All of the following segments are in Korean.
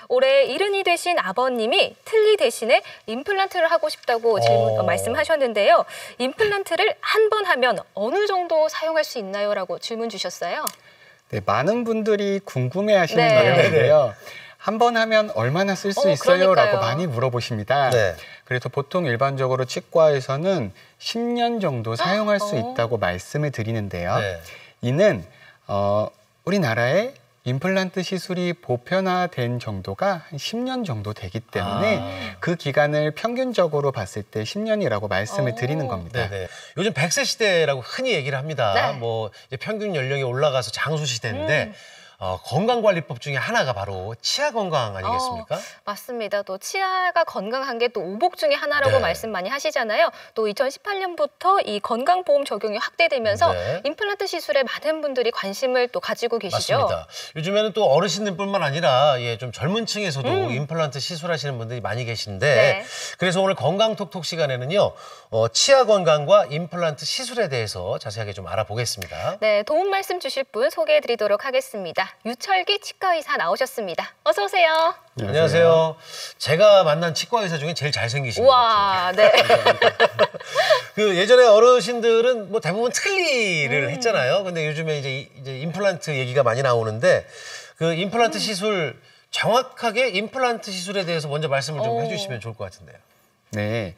올해 70이 되신 아버님이 틀니 대신에 임플란트를 하고 싶다고 말씀하셨는데요. 임플란트를 한 번 하면 어느 정도 사용할 수 있나요? 라고 질문 주셨어요. 네, 많은 분들이 궁금해하시는 내용인데요. 한 번 하면 얼마나 쓸 수 있어요? 라고 많이 물어보십니다. 네. 그래서 보통 일반적으로 치과에서는 10년 정도 사용할 수 있다고 말씀을 드리는데요. 네. 이는 우리나라에 임플란트 시술이 보편화된 정도가 한 10년 정도 되기 때문에 그 기간을 평균적으로 봤을 때 10년이라고 말씀을 드리는 겁니다. 네네. 요즘 100세 시대라고 흔히 얘기를 합니다. 네. 뭐 이제 평균 연령이 올라가서 장수 시대인데 건강관리법 중에 하나가 바로 치아 건강 아니겠습니까? 맞습니다. 또 치아가 건강한 게 또 오복 중에 하나라고 말씀 많이 하시잖아요. 또 2018년부터 이 건강보험 적용이 확대되면서 임플란트 시술에 많은 분들이 관심을 또 가지고 계시죠. 맞습니다. 요즘에는 또 어르신들뿐만 아니라 좀 젊은 층에서도 임플란트 시술하시는 분들이 많이 계신데 그래서 오늘 건강톡톡 시간에는요. 치아 건강과 임플란트 시술에 대해서 자세하게 좀 알아보겠습니다. 네, 도움 말씀 주실 분 소개해드리도록 하겠습니다. 유철기 치과의사 나오셨습니다. 어서 오세요. 안녕하세요. 제가 만난 치과의사 중에 제일 잘생기신 것 같아요. 네. 그 예전에 어르신들은 뭐 대부분 틀니를 했잖아요. 근데 요즘에 이제 임플란트 얘기가 많이 나오는데 그 임플란트 시술 정확하게 임플란트 시술에 대해서 먼저 말씀을 좀 해주시면 좋을 것 같은데요. 네.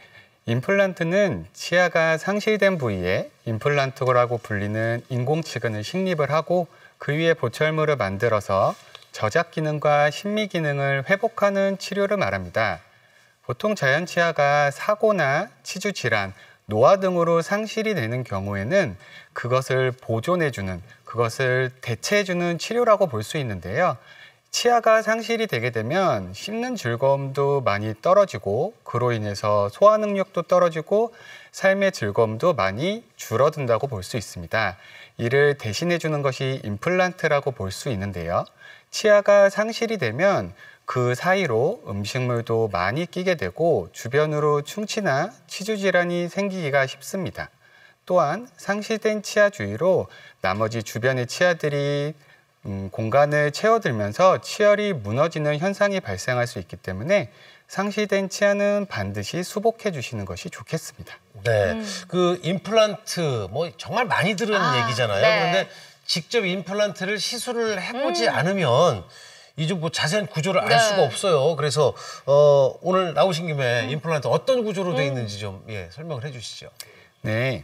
임플란트는 치아가 상실된 부위에 임플란트라고 불리는 인공치근을 식립을 하고 그 위에 보철물을 만들어서 저작 기능과 심미 기능을 회복하는 치료를 말합니다. 보통 자연 치아가 사고나 치주 질환, 노화 등으로 상실이 되는 경우에는 그것을 보존해주는, 그것을 대체해주는 치료라고 볼 수 있는데요. 치아가 상실이 되게 되면 씹는 즐거움도 많이 떨어지고 그로 인해서 소화 능력도 떨어지고 삶의 즐거움도 많이 줄어든다고 볼 수 있습니다. 이를 대신해 주는 것이 임플란트라고 볼 수 있는데요. 치아가 상실이 되면 그 사이로 음식물도 많이 끼게 되고 주변으로 충치나 치주 질환이 생기기가 쉽습니다. 또한 상실된 치아 주위로 나머지 주변의 치아들이 공간을 채워들면서 치열이 무너지는 현상이 발생할 수 있기 때문에 상실된 치아는 반드시 수복해 주시는 것이 좋겠습니다. 네, 그 임플란트 뭐 정말 많이 들은 얘기잖아요. 그런데 직접 임플란트를 시술을 해보지 않으면 이제 뭐 자세한 구조를 알 수가 없어요. 그래서 오늘 나오신 김에 임플란트 어떤 구조로 되어 있는지 좀 설명을 해주시죠. 네,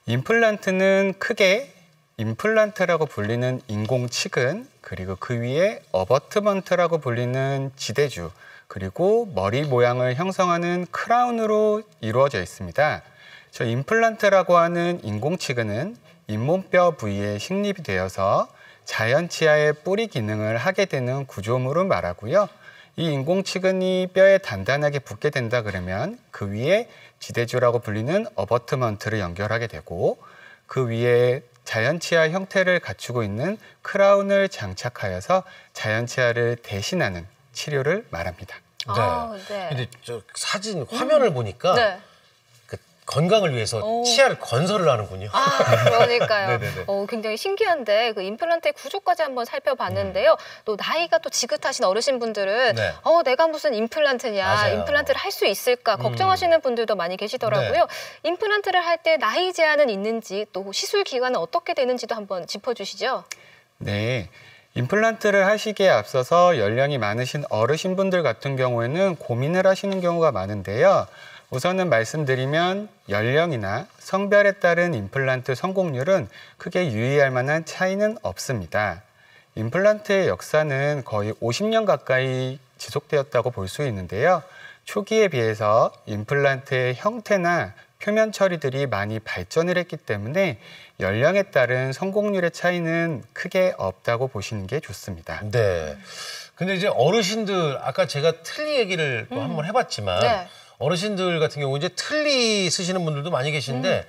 임플란트는 크게 임플란트라고 불리는 인공치근, 그리고 그 위에 어버트먼트라고 불리는 지대주, 그리고 머리 모양을 형성하는 크라운으로 이루어져 있습니다. 저 임플란트라고 하는 인공치근은 잇몸뼈 부위에 식립이 되어서 자연 치아의 뿌리 기능을 하게 되는 구조물을 말하고요. 이 인공치근이 뼈에 단단하게 붙게 된다 그러면 그 위에 지대주라고 불리는 어버트먼트를 연결하게 되고 그 위에 자연 치아 형태를 갖추고 있는 크라운을 장착하여서 자연 치아를 대신하는 치료를 말합니다. 네. 근데 저 사진 화면을 보니까 그 건강을 위해서 치아를 건설을 하는군요. 그러니까요. 굉장히 신기한데 그 임플란트의 구조까지 한번 살펴봤는데요. 또 나이가 또 지긋하신 어르신분들은 내가 무슨 임플란트냐, 임플란트를 할 수 있을까 걱정하시는 분들도 많이 계시더라고요. 임플란트를 할 때 나이 제한은 있는지 또 시술 기간은 어떻게 되는지도 한번 짚어주시죠. 네. 임플란트를 하시기에 앞서서 연령이 많으신 어르신분들 같은 경우에는 고민을 하시는 경우가 많은데요. 우선은 말씀드리면 연령이나 성별에 따른 임플란트 성공률은 크게 유의할 만한 차이는 없습니다. 임플란트의 역사는 거의 50년 가까이 지속되었다고 볼 수 있는데요. 초기에 비해서 임플란트의 형태나 표면 처리들이 많이 발전을 했기 때문에 연령에 따른 성공률의 차이는 크게 없다고 보시는 게 좋습니다. 네. 근데 이제 어르신들, 아까 제가 틀니 얘기를 또 한번 해봤지만 어르신들 같은 경우 이제 틀니 쓰시는 분들도 많이 계신데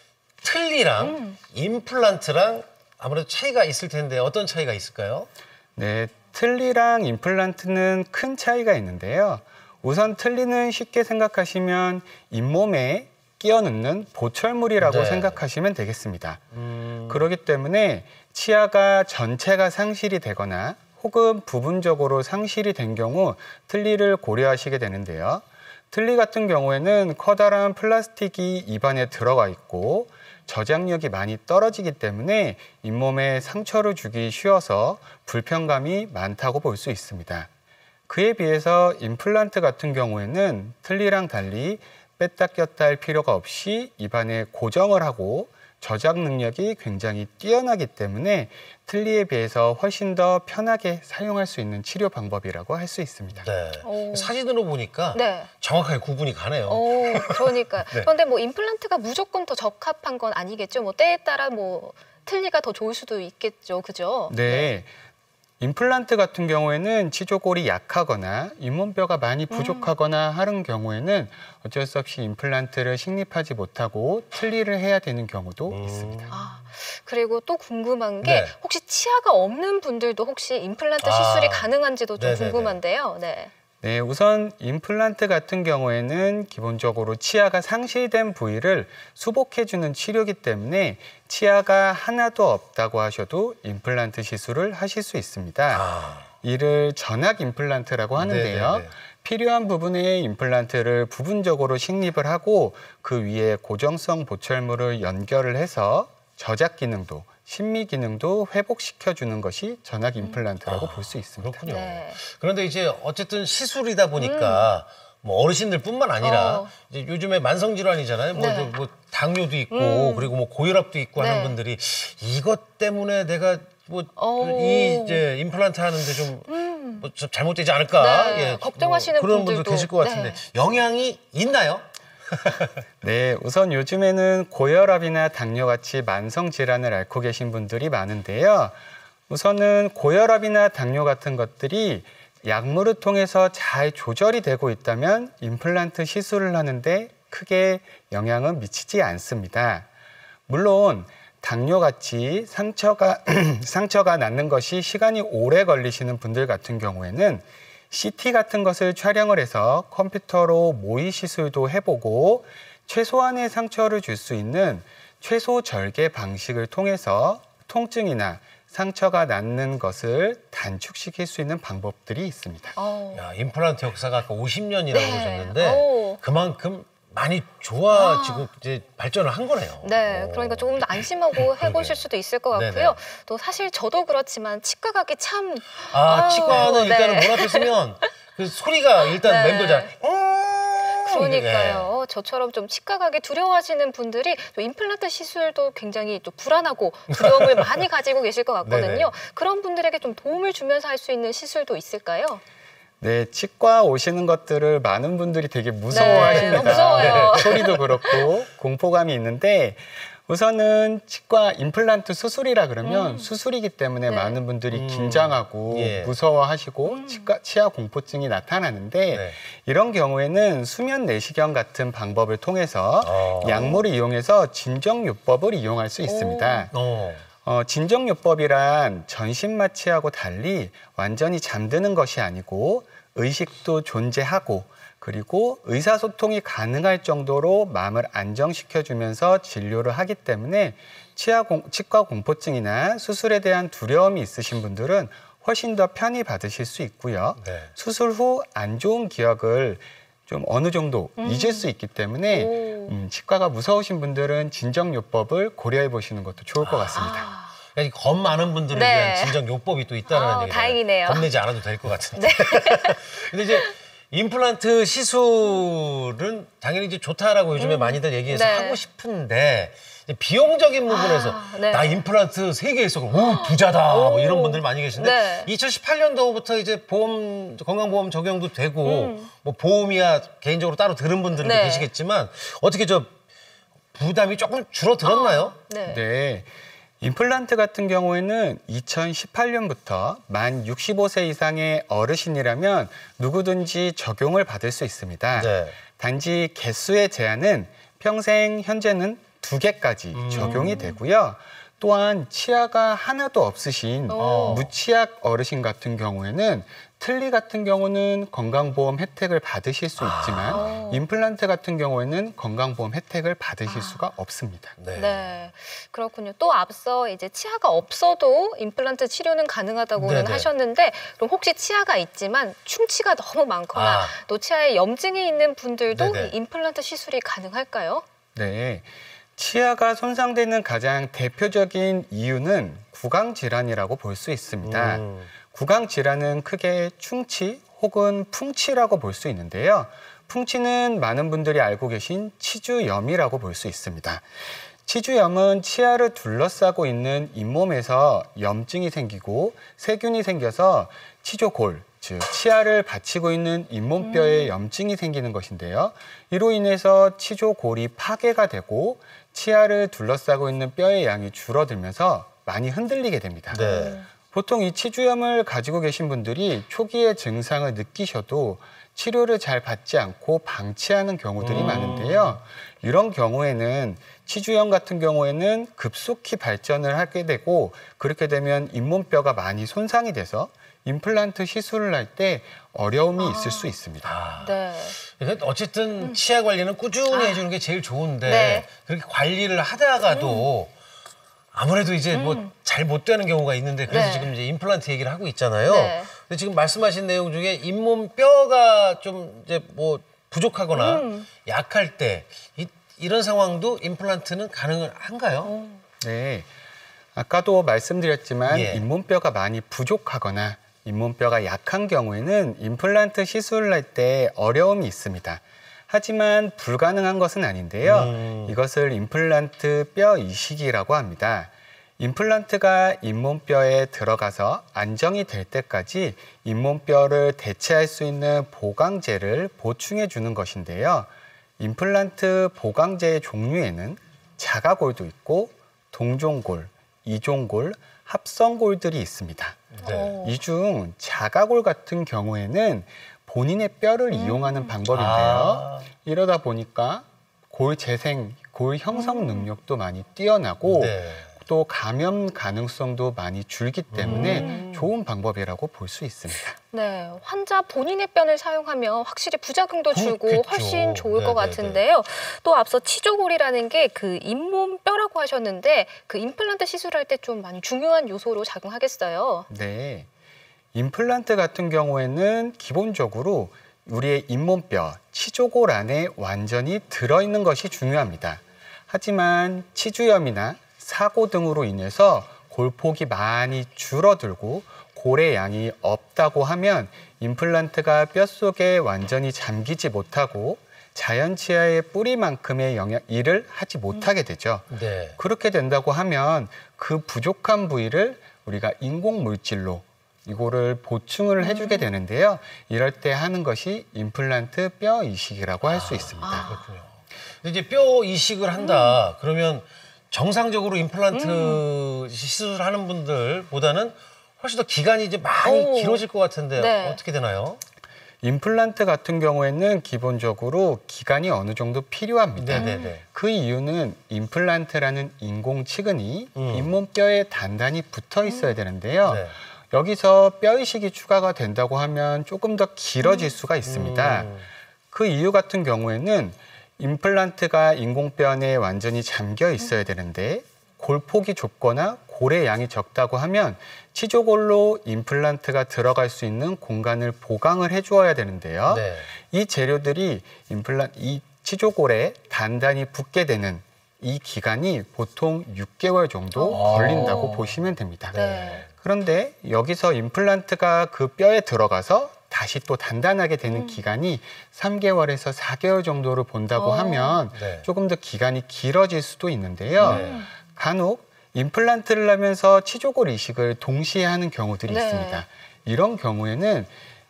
틀니랑 임플란트랑 아무래도 차이가 있을 텐데 어떤 차이가 있을까요? 네, 틀니랑 임플란트는 큰 차이가 있는데요. 우선 틀니는 쉽게 생각하시면 잇몸에 끼워 넣는 보철물이라고 생각하시면 되겠습니다. 그렇기 때문에 치아가 전체가 상실이 되거나 혹은 부분적으로 상실이 된 경우 틀니를 고려하시게 되는데요. 틀니 같은 경우에는 커다란 플라스틱이 입안에 들어가 있고 저장력이 많이 떨어지기 때문에 잇몸에 상처를 주기 쉬워서 불편감이 많다고 볼 수 있습니다. 그에 비해서 임플란트 같은 경우에는 틀니랑 달리 뺐다 꼈다 할 필요가 없이 입안에 고정을 하고 저장 능력이 굉장히 뛰어나기 때문에 틀니에 비해서 훨씬 더 편하게 사용할 수 있는 치료 방법이라고 할 수 있습니다. 네. 사진으로 보니까 네. 정확하게 구분이 가네요. 그러니까요. 네. 그런데 뭐 임플란트가 무조건 더 적합한 건 아니겠죠. 뭐 때에 따라 뭐 틀니가 더 좋을 수도 있겠죠. 그죠? 네. 임플란트 같은 경우에는 치조골이 약하거나 잇몸뼈가 많이 부족하거나 하는 경우에는 어쩔 수 없이 임플란트를 식립하지 못하고 틀니를 해야 되는 경우도 있습니다. 그리고 또 궁금한 게 네. 혹시 치아가 없는 분들도 혹시 임플란트 시술이 가능한지도 좀 네네네. 궁금한데요. 네. 네, 우선 임플란트 같은 경우에는 기본적으로 치아가 상실된 부위를 수복해주는 치료이기 때문에 치아가 하나도 없다고 하셔도 임플란트 시술을 하실 수 있습니다. 이를 전악 임플란트라고 하는데요. 네네네. 필요한 부분에 임플란트를 부분적으로 식립을 하고 그 위에 고정성 보철물을 연결을 해서 저작 기능도 심미 기능도 회복시켜주는 것이 전악 임플란트라고 볼 수 있습니다. 그렇군요. 네. 그런데 이제 어쨌든 시술이다 보니까 뭐 어르신들뿐만 아니라 이제 요즘에 만성 질환이잖아요. 네. 뭐 당뇨도 있고 그리고 뭐 고혈압도 있고 네. 하는 분들이 이것 때문에 내가 뭐 이 이제 임플란트 하는데 좀 뭐 좀 잘못되지 않을까? 네, 예, 걱정하시는 뭐 그런 분들도. 분들 계실 것 같은데 네. 영향이 있나요? 네, 우선 요즘에는 고혈압이나 당뇨같이 만성 질환을 앓고 계신 분들이 많은데요. 우선은 고혈압이나 당뇨 같은 것들이 약물을 통해서 잘 조절이 되고 있다면 임플란트 시술을 하는데 크게 영향은 미치지 않습니다. 물론 당뇨같이 상처가 낫는 것이 시간이 오래 걸리시는 분들 같은 경우에는 CT 같은 것을 촬영을 해서 컴퓨터로 모의 시술도 해보고 최소한의 상처를 줄 수 있는 최소 절개 방식을 통해서 통증이나 상처가 낫는 것을 단축시킬 수 있는 방법들이 있습니다. 야, 임플란트 역사가 아까 50년이라고 네. 그러셨는데 그만큼 많이 좋아지고 이제 발전을 한 거네요. 네, 그러니까 조금 더 안심하고 해보실 수도 있을 것 같고요. 네네. 또 사실 저도 그렇지만 치과 가기 참 치과는 네. 일단은 문 앞에 서면 그 소리가 일단 네. 맴돌잖아요. 그러니까요. 저처럼 좀 치과 가기 두려워하시는 분들이 또 임플란트 시술도 굉장히 또 불안하고 두려움을 많이 가지고 계실 것 같거든요. 네네. 그런 분들에게 좀 도움을 주면서 할 수 있는 시술도 있을까요? 네, 치과 오시는 것들을 많은 분들이 되게 무서워하십니다. 네, 무서워요. 네, 소리도 그렇고 공포감이 있는데 우선은 치과 임플란트 수술이라 그러면 수술이기 때문에 네. 많은 분들이 긴장하고 예. 무서워하시고 치아 공포증이 나타나는데 네. 이런 경우에는 수면 내시경 같은 방법을 통해서 약물을 이용해서 진정요법을 이용할 수 있습니다. 진정요법이란 전신마취하고 달리 완전히 잠드는 것이 아니고 의식도 존재하고 그리고 의사소통이 가능할 정도로 마음을 안정시켜주면서 진료를 하기 때문에 치과 공포증이나 수술에 대한 두려움이 있으신 분들은 훨씬 더 편히 받으실 수 있고요. 네. 수술 후 안 좋은 기억을 좀 어느 정도 잊을 수 있기 때문에 치과가 무서우신 분들은 진정요법을 고려해 보시는 것도 좋을 것 같습니다. 그러니까 겁 많은 분들을 네. 위한 진정 요법이 또 있다는 얘기잖아요. 다행이네요. 겁내지 않아도 될 것 같은데. 근데 이제 임플란트 시술은 당연히 이제 좋다라고 요즘에 많이들 얘기해서 네. 하고 싶은데 이제 비용적인 부분에서 네. 나 임플란트 3개 있어. 오, 부자다. 뭐 이런 분들 많이 계신데 네. 2018년도부터 이제 건강보험 적용도 되고 뭐 보험이야 개인적으로 따로 들은 분들은 네. 계시겠지만 어떻게 부담이 조금 줄어들었나요? 네. 임플란트 같은 경우에는 2018년부터 만 65세 이상의 어르신이라면 누구든지 적용을 받을 수 있습니다. 네. 단지 개수의 제한은 평생 현재는 2개까지 적용이 되고요. 또한 치아가 하나도 없으신 무치약 어르신 같은 경우에는 틀니 같은 경우는 건강보험 혜택을 받으실 수 있지만 임플란트 같은 경우에는 건강보험 혜택을 받으실 수가 없습니다. 네. 네, 그렇군요. 또 앞서 이제 치아가 없어도 임플란트 치료는 가능하다고는 네네. 하셨는데 그럼 혹시 치아가 있지만 충치가 너무 많거나 또 치아에 염증이 있는 분들도 이 임플란트 시술이 가능할까요? 네. 치아가 손상되는 가장 대표적인 이유는 구강질환이라고 볼 수 있습니다. 구강질환은 크게 충치 혹은 풍치라고 볼 수 있는데요. 풍치는 많은 분들이 알고 계신 치주염이라고 볼 수 있습니다. 치주염은 치아를 둘러싸고 있는 잇몸에서 염증이 생기고 세균이 생겨서 치조골, 즉 치아를 받치고 있는 잇몸뼈에 염증이 생기는 것인데요. 이로 인해서 치조골이 파괴가 되고 치아를 둘러싸고 있는 뼈의 양이 줄어들면서 많이 흔들리게 됩니다. 네. 보통 이 치주염을 가지고 계신 분들이 초기에 증상을 느끼셔도 치료를 잘 받지 않고 방치하는 경우들이 많은데요. 이런 경우에는 치주염 같은 경우에는 급속히 발전을 하게 되고 그렇게 되면 잇몸뼈가 많이 손상이 돼서 임플란트 시술을 할 때 어려움이 있을 수 있습니다. 네. 어쨌든 치아 관리는 꾸준히 해주는 게 제일 좋은데 그렇게 관리를 하다가도 아무래도 이제 뭐 잘 못 되는 경우가 있는데 그래서 지금 이제 임플란트 얘기를 하고 있잖아요. 근데 지금 말씀하신 내용 중에 잇몸 뼈가 좀 이제 뭐 부족하거나 약할 때 이런 상황도 임플란트는 가능한가요? 네. 아까도 말씀드렸지만 잇몸뼈가 많이 부족하거나 잇몸뼈가 약한 경우에는 임플란트 시술을 할 때 어려움이 있습니다. 하지만 불가능한 것은 아닌데요. 이것을 임플란트 뼈 이식이라고 합니다. 임플란트가 잇몸뼈에 들어가서 안정이 될 때까지 잇몸뼈를 대체할 수 있는 보강제를 보충해 주는 것인데요. 임플란트 보강제의 종류에는 자가골도 있고 동종골, 이종골, 합성골들이 있습니다. 이 중 자가골 같은 경우에는 본인의 뼈를 이용하는 방법인데요. 이러다 보니까 골 재생, 골 형성 능력도 많이 뛰어나고 또 감염 가능성도 많이 줄기 때문에 좋은 방법이라고 볼 수 있습니다. 네, 환자 본인의 뼈를 사용하면 확실히 부작용도 줄고 훨씬 좋을 것 같은데요. 또 앞서 치조골이라는 게 그 잇몸 뼈라고 하셨는데 그 임플란트 시술할 때 좀 많이 중요한 요소로 작용하겠어요. 네, 임플란트 같은 경우에는 기본적으로 우리의 잇몸뼈, 치조골 안에 완전히 들어있는 것이 중요합니다. 하지만 치주염이나 사고 등으로 인해서 골폭이 많이 줄어들고 골의 양이 없다고 하면 임플란트가 뼛속에 완전히 잠기지 못하고 자연 치아의 뿌리만큼의 일을 하지 못하게 되죠. 그렇게 된다고 하면 그 부족한 부위를 우리가 인공물질로 이거를 보충을 해주게 되는데요. 이럴 때 하는 것이 임플란트 뼈 이식이라고 할 수 있습니다. 그렇군요. 근데 이제 뼈 이식을 한다 그러면 정상적으로 임플란트 시술하는 분들보다는 훨씬 더 기간이 이제 많이 길어질 것 같은데 어떻게 되나요? 임플란트 같은 경우에는 기본적으로 기간이 어느 정도 필요합니다. 그 이유는 임플란트라는 인공치근이 잇몸뼈에 단단히 붙어 있어야 되는데요. 여기서 뼈 이식이 추가가 된다고 하면 조금 더 길어질 수가 있습니다. 그 이유 같은 경우에는 임플란트가 인공뼈 안에 완전히 잠겨 있어야 되는데 골폭이 좁거나 골의 양이 적다고 하면 치조골로 임플란트가 들어갈 수 있는 공간을 보강을 해주어야 되는데요. 이 재료들이 이 치조골에 단단히 붙게 되는 이 기간이 보통 6개월 정도 걸린다고 보시면 됩니다. 그런데 여기서 임플란트가 그 뼈에 들어가서 다시 또 단단하게 되는 기간이 3개월에서 4개월 정도를 본다고 하면 조금 더 기간이 길어질 수도 있는데요. 간혹 임플란트를 하면서 치조골 이식을 동시에 하는 경우들이 있습니다. 이런 경우에는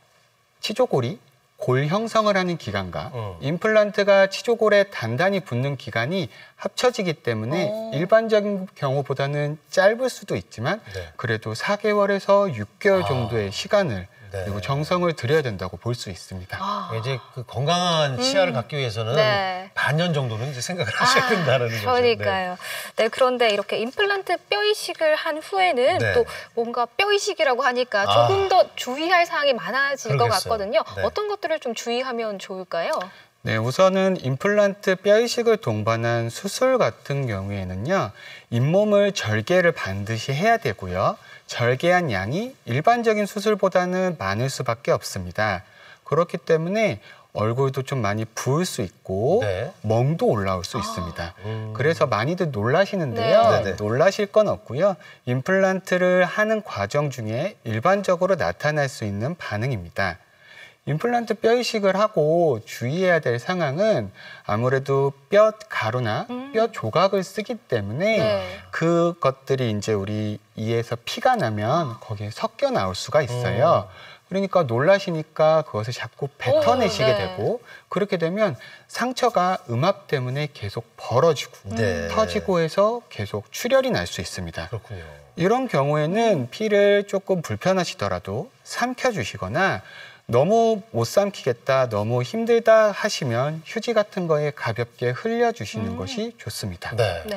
치조골이 골 형성을 하는 기간과 임플란트가 치조골에 단단히 붙는 기간이 합쳐지기 때문에 일반적인 경우보다는 짧을 수도 있지만 그래도 4개월에서 6개월 정도의 시간을 그리고 정성을 들여야 된다고 볼 수 있습니다. 이제 그 건강한 치아를 갖기 위해서는 반년 정도는 이제 생각을 하셔야 된다는 거죠. 그러니까요. 네, 그런데 이렇게 임플란트 뼈 이식을 한 후에는 또 뭔가 뼈 이식이라고 하니까 조금 더 주의할 사항이 많아질 것 같거든요. 어떤 것들을 좀 주의하면 좋을까요? 네, 우선은 임플란트 뼈 이식을 동반한 수술 같은 경우에는요, 잇몸을 절개를 반드시 해야 되고요. 절개한 양이 일반적인 수술보다는 많을 수밖에 없습니다. 그렇기 때문에 얼굴도 좀 많이 부을 수 있고 멍도 올라올 수 있습니다. 그래서 많이들 놀라시는데요. 놀라실 건 없고요. 임플란트를 하는 과정 중에 일반적으로 나타날 수 있는 반응입니다. 임플란트 뼈 이식을 하고 주의해야 될 상황은 아무래도 뼈 가루나 뼈 조각을 쓰기 때문에 그것들이 이제 우리 이에서 피가 나면 거기에 섞여 나올 수가 있어요. 그러니까 놀라시니까 그것을 자꾸 뱉어내시게 되고 그렇게 되면 상처가 음압 때문에 계속 벌어지고 터지고 해서 계속 출혈이 날 수 있습니다. 그렇군요. 이런 경우에는 피를 조금 불편하시더라도 삼켜주시거나 너무 못 삼키겠다, 너무 힘들다 하시면 휴지 같은 거에 가볍게 흘려주시는 것이 좋습니다.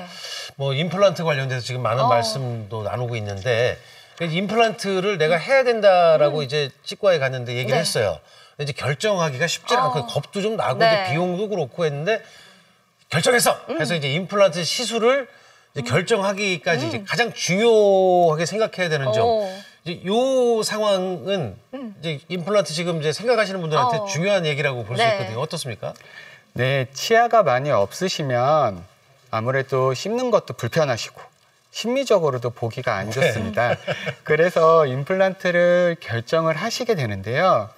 뭐 임플란트 관련돼서 지금 많은 말씀도 나누고 있는데 임플란트를 내가 해야 된다라고 이제 치과에 갔는데 얘기를 했어요. 이제 결정하기가 쉽지 않고 겁도 좀 나고 이제 비용도 그렇고 했는데 결정했어. 그래서 이제 임플란트 시술을 이제 결정하기까지 이제 가장 중요하게 생각해야 되는 점. 이제 요 상황은 이제 임플란트 지금 이제 생각하시는 분들한테 중요한 얘기라고 볼 수 있거든요. 어떻습니까? 네, 치아가 많이 없으시면 아무래도 씹는 것도 불편하시고 심리적으로도 보기가 안 좋습니다. 그래서 임플란트를 결정을 하시게 되는데요.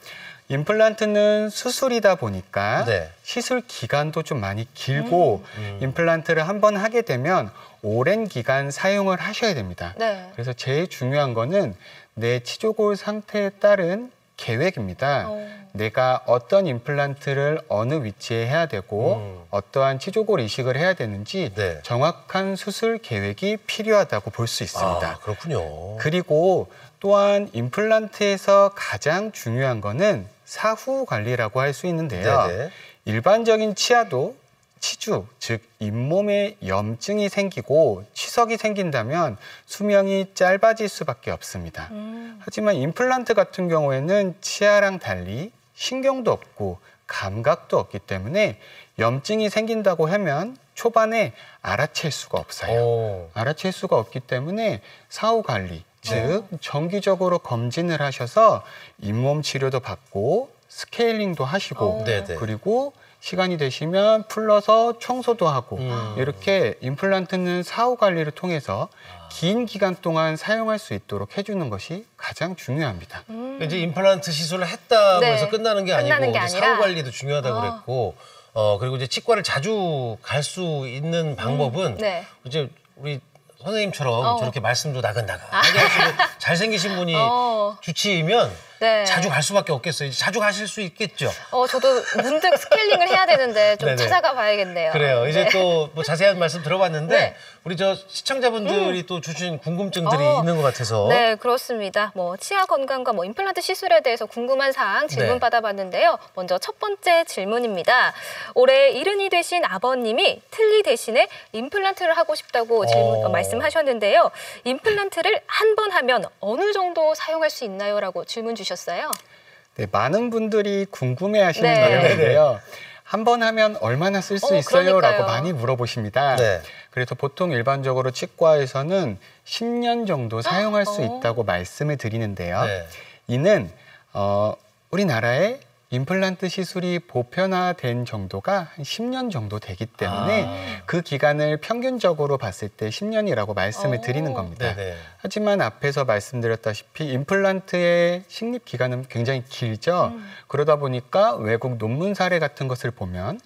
임플란트는 수술이다 보니까 시술 기간도 좀 많이 길고 임플란트를 한번 하게 되면 오랜 기간 사용을 하셔야 됩니다. 그래서 제일 중요한 거는 내 치조골 상태에 따른 계획입니다. 내가 어떤 임플란트를 어느 위치에 해야 되고 어떠한 치조골 이식을 해야 되는지 정확한 수술 계획이 필요하다고 볼 수 있습니다. 그렇군요. 그리고 또한 임플란트에서 가장 중요한 거는 사후 관리라고 할 수 있는데요. 일반적인 치아도 치주, 즉 잇몸에 염증이 생기고 치석이 생긴다면 수명이 짧아질 수밖에 없습니다. 하지만 임플란트 같은 경우에는 치아랑 달리 신경도 없고 감각도 없기 때문에 염증이 생긴다고 하면 초반에 알아챌 수가 없어요. 알아챌 수가 없기 때문에 사후 관리, 즉 정기적으로 검진을 하셔서 잇몸 치료도 받고 스케일링도 하시고 그리고 시간이 되시면 풀러서 청소도 하고 이렇게 임플란트는 사후 관리를 통해서 긴 기간 동안 사용할 수 있도록 해주는 것이 가장 중요합니다. 이제 임플란트 시술을 했다고 해서 끝나는 게 아니고 이제 사후 관리도 중요하다고 그랬고 그리고 이제 치과를 자주 갈 수 있는 방법은 이제 우리 선생님처럼 저렇게 말씀도 나긋나긋하게 하시고 잘생기신 분이 주치의면 자주 갈 수밖에 없겠어요. 이제 자주 가실 수 있겠죠. 저도 문득 스케일링을 해야 되는데 좀 찾아가 봐야겠네요. 그래요. 이제 또 뭐 자세한 말씀 들어봤는데 우리 저 시청자분들이 또 주신 궁금증들이 있는 것 같아서. 네, 그렇습니다. 뭐 치아 건강과 뭐 임플란트 시술에 대해서 궁금한 사항 질문 받아봤는데요. 먼저 첫 번째 질문입니다. 올해 70이 되신 아버님이 틀니 대신에 임플란트를 하고 싶다고 말씀하셨는데요. 임플란트를 한 번 하면 어느 정도 사용할 수 있나요? 라고 질문 주셨어요. 네, 많은 분들이 궁금해하시는 내용인데요. 한 번 하면 얼마나 쓸 수 있어요? 라고 많이 물어보십니다. 그래서 보통 일반적으로 치과에서는 10년 정도 사용할 수 있다고 말씀을 드리는데요. 이는 우리나라에 임플란트 시술이 보편화된 정도가 한 10년 정도 되기 때문에 그 기간을 평균적으로 봤을 때 10년이라고 말씀을 드리는 겁니다. 하지만 앞에서 말씀드렸다시피 임플란트의 식립 기간은 굉장히 길죠. 그러다 보니까 외국 논문 사례 같은 것을 보면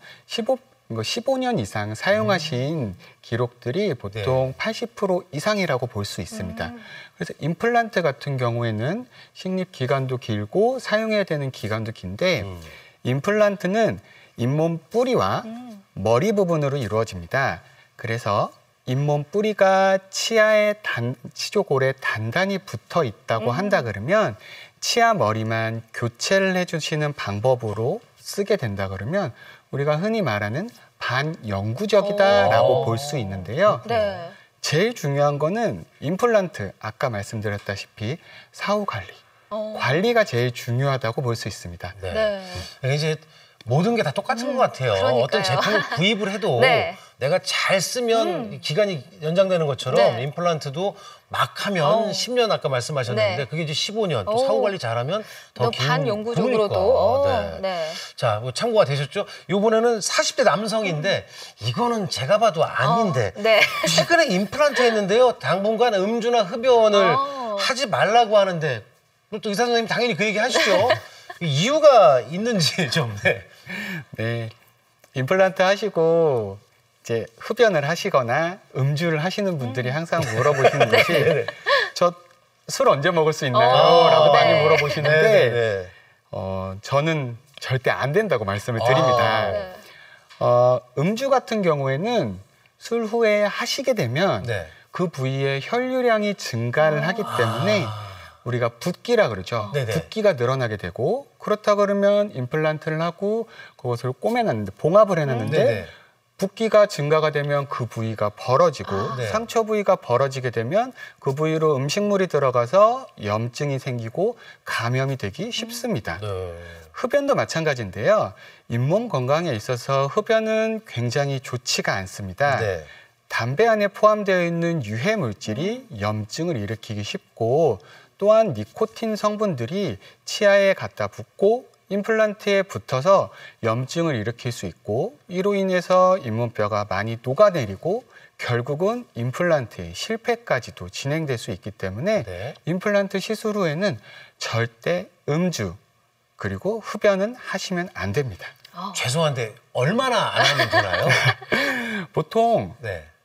15년 이상 사용하신 기록들이 보통 80% 이상이라고 볼 수 있습니다. 그래서 임플란트 같은 경우에는 식립 기간도 길고 사용해야 되는 기간도 긴데 임플란트는 잇몸 뿌리와 머리 부분으로 이루어집니다. 그래서 잇몸 뿌리가 치아의 치조골에 단단히 붙어 있다고 한다 그러면 치아 머리만 교체를 해주시는 방법으로 쓰게 된다 그러면 우리가 흔히 말하는 반영구적이다라고 볼 수 있는데요. 네. 제일 중요한 거는 임플란트, 아까 말씀드렸다시피 사후 관리. 관리가 제일 중요하다고 볼 수 있습니다. 네. 이제 모든 게 다 똑같은 것 같아요. 그러니까요. 어떤 제품을 구입을 해도 네. 내가 잘 쓰면 기간이 연장되는 것처럼 네. 임플란트도 막 하면 10년 아까 말씀하셨는데 네. 그게 이제 15년 또 사후 관리 잘하면 더 긴. 반영구적으로도. 그러니까. 네. 자, 뭐 참고가 되셨죠? 이번에는 40대 남성인데 이거는 제가 봐도 아닌데 네. 최근에 임플란트 했는데요. 당분간 음주나 흡연을 하지 말라고 하는데 또 의사 선생님 당연히 그 얘기 하시죠. 이유가 있는지 좀. 네. 임플란트 하시고 이제 흡연을 하시거나 음주를 하시는 분들이 항상 물어보시는 것이 저 술 언제 먹을 수 있나요? 라고 많이 물어보시는데 저는 절대 안 된다고 말씀을 드립니다. 네. 음주 같은 경우에는 술 후에 하시게 되면 그 부위의 혈류량이 증가를 하기 때문에 우리가 붓기라 그러죠. 붓기가 늘어나게 되고 그렇다 그러면 임플란트를 하고 그것을 꼬매놨는데 봉합을 해놨는데 붓기가 증가가 되면 그 부위가 벌어지고 상처 부위가 벌어지게 되면 그 부위로 음식물이 들어가서 염증이 생기고 감염이 되기 쉽습니다. 흡연도 마찬가지인데요. 잇몸 건강에 있어서 흡연은 굉장히 좋지가 않습니다. 담배 안에 포함되어 있는 유해 물질이 염증을 일으키기 쉽고 또한 니코틴 성분들이 치아에 갖다 붙고 임플란트에 붙어서 염증을 일으킬 수 있고 이로 인해서 잇몸뼈가 많이 녹아내리고 결국은 임플란트의 실패까지도 진행될 수 있기 때문에 임플란트 시술 후에는 절대 음주 그리고 흡연은 하시면 안 됩니다. 죄송한데 얼마나 안 하면 되나요? 보통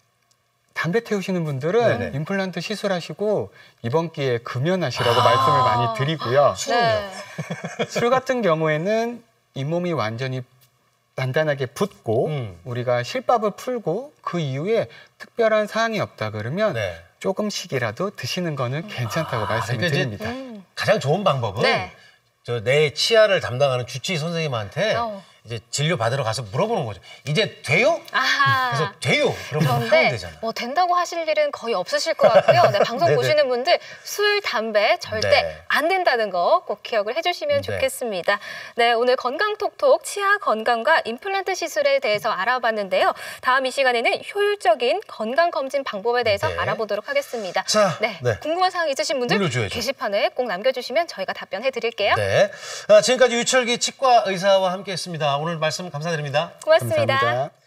담배 태우시는 분들은 임플란트 시술하시고 이번 기회에 금연하시라고 말씀을 많이 드리고요. 술은요? 술 같은 경우에는 잇몸이 완전히 단단하게 붙고 우리가 실밥을 풀고 그 이후에 특별한 사항이 없다 그러면 조금씩이라도 드시는 거는 괜찮다고 말씀을 드립니다. 가장 좋은 방법은 저 내 치아를 담당하는 주치의 선생님한테 이제 진료 받으러 가서 물어보는 거죠. 이제 돼요? 그래서 돼요. 그러면 하면 되잖아. 뭐 된다고 하실 일은 거의 없으실 것 같고요. 네, 방송 보시는 분들 술, 담배 절대 안 된다는 거 꼭 기억을 해주시면 좋겠습니다. 네, 오늘 건강톡톡 치아 건강과 임플란트 시술에 대해서 알아봤는데요. 다음 이 시간에는 효율적인 건강검진 방법에 대해서 알아보도록 하겠습니다. 자, 궁금한 사항 있으신 분들 눌러줘야죠. 게시판에 꼭 남겨주시면 저희가 답변해 드릴게요. 지금까지 유철기 치과 의사와 함께했습니다. 오늘 말씀 감사드립니다. 고맙습니다. 감사합니다.